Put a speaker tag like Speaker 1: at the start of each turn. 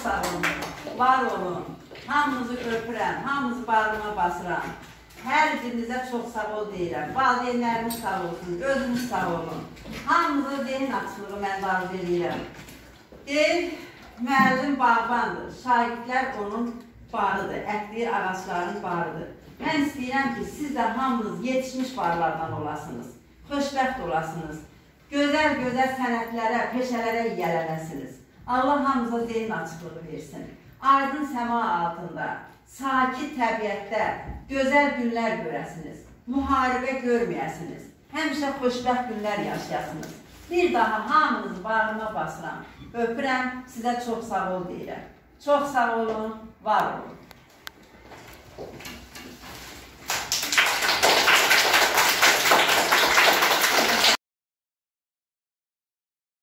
Speaker 1: sağ olun, var olun. Hamınızı öpürəm, hamınızı bağrıma basıram. Hər birinizə çox sağ ol deyirəm. Valideynlərimiz sağ olsun, özünüz sağ olun. Hamınıza zehin açılığı mən arzu edirəm. Deyir, müəllim bağbandır, şagirdlər onun barıdır, əkdiyi ağaçların barıdır. Mən istəyirəm ki, siz də hamınız yetişmiş barlardan olasınız, xoşbəxt olasınız, gözəl sənətlərə, peşələrə yiyələnəsiniz. Allah hamınıza zehin açıqlığı versin. Aydın səma altında, sakit təbiətdə gözəl günlər görəsiniz, müharibə görməyəsiniz, həmişə xoşbəxt günlər yaşayasınız. Bir daha hamınızı bağrıma basıram, öpürəm, sizə çox sağ ol deyirəm. Çox sağ olun, var olun.